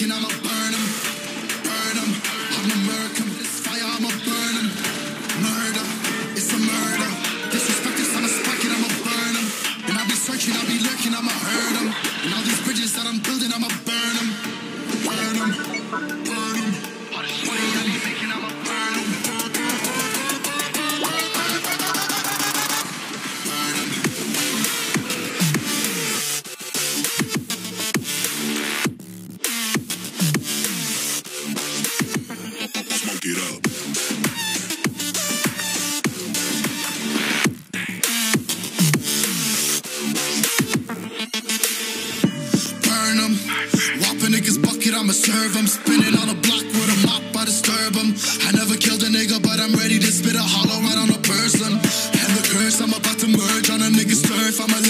lurking, I'ma burn them. Burn them, I'ma murk them. This fire, I'ma burn them. Murder, it's a murder. Disrespect this, I'ma spark it, I'ma burn them. And I'll be searching, I'll be lurking, I'ma hurt them. And all these bridges that I'm building, I'ma burn them. Burn them, burn them. All this money that we making, I'ma burn them. Smoke it up. Burn them. Whopping niggas bucket, I'ma serve them. Spinning on a block with a mop, I disturb them. I never killed a nigga, but I'm ready to spit a hollow right on a person. And the curse, I'm about to merge on a nigga's turf. I'm a